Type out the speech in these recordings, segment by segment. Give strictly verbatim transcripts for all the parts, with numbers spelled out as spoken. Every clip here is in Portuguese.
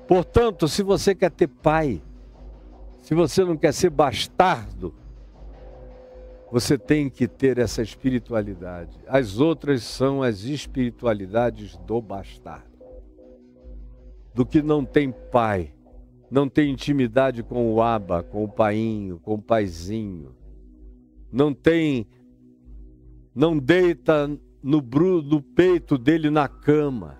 Portanto, se você quer ter pai, se você não quer ser bastardo, você tem que ter essa espiritualidade. As outras são as espiritualidades do bastardo. Do que não tem pai, não tem intimidade com o aba, com o painho, com o paizinho. Não tem, não deita no, bru, no peito dele na cama.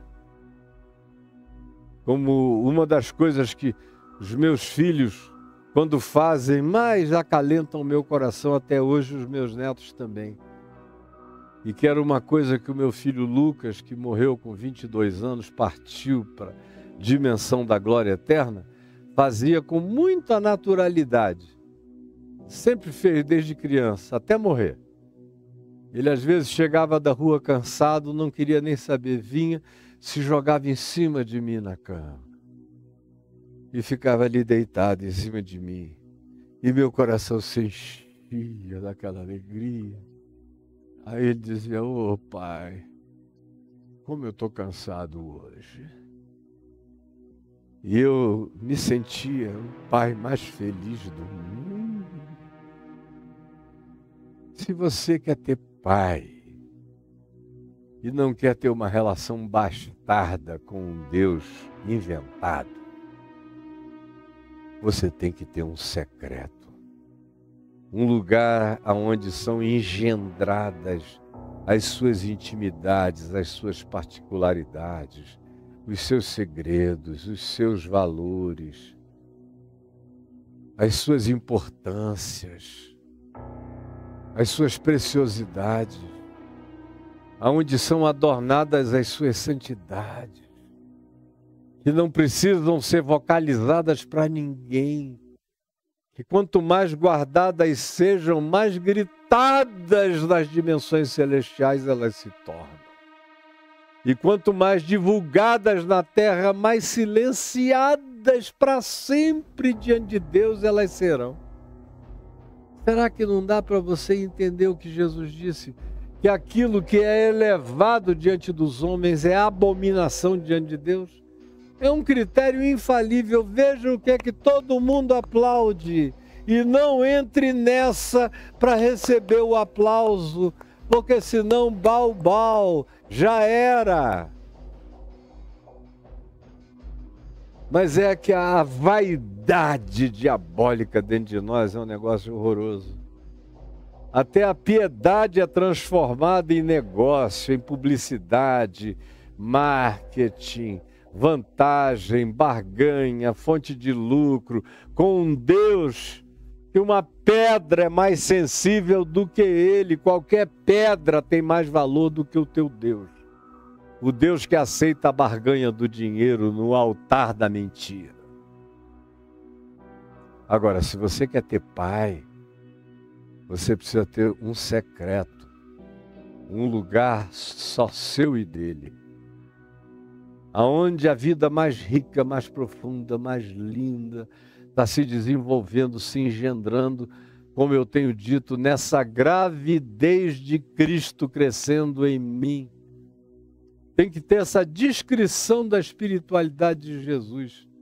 Como uma das coisas que os meus filhos, quando fazem, mais acalentam o meu coração, até hoje os meus netos também. E que era uma coisa que o meu filho Lucas, que morreu com vinte e dois anos, partiu para a dimensão da glória eterna, fazia com muita naturalidade. Sempre fez desde criança, até morrer. Ele às vezes chegava da rua cansado, não queria nem saber, vinha, se jogava em cima de mim na cama. E ficava ali deitado em cima de mim. E meu coração se enchia daquela alegria. Aí ele dizia, ô pai, como eu estou cansado hoje. E eu me sentia o pai mais feliz do mundo. Se você quer ter pai e não quer ter uma relação bastarda com um Deus inventado, você tem que ter um secreto, um lugar onde são engendradas as suas intimidades, as suas particularidades, os seus segredos, os seus valores, as suas importâncias, as suas preciosidades, aonde são adornadas as suas santidades, que não precisam ser vocalizadas para ninguém, que quanto mais guardadas sejam, mais gritadas nas dimensões celestiais elas se tornam. E quanto mais divulgadas na terra, mais silenciadas para sempre diante de Deus elas serão. Será que não dá para você entender o que Jesus disse? Que aquilo que é elevado diante dos homens é abominação diante de Deus? É um critério infalível. Veja o que é que todo mundo aplaude. E não entre nessa para receber o aplauso, porque senão bau, bau, já era. Mas é que a vaidade diabólica dentro de nós é um negócio horroroso. Até a piedade é transformada em negócio, em publicidade, marketing, vantagem, barganha, fonte de lucro, com um Deus que uma pedra é mais sensível do que ele. Qualquer pedra tem mais valor do que o teu Deus. O Deus que aceita a barganha do dinheiro no altar da mentira. Agora, se você quer ter pai, você precisa ter um secreto, um lugar só seu e dele, aonde a vida mais rica, mais profunda, mais linda está se desenvolvendo, se engendrando, como eu tenho dito, nessa gravidez de Cristo crescendo em mim. Tem que ter essa descrição da espiritualidade de Jesus.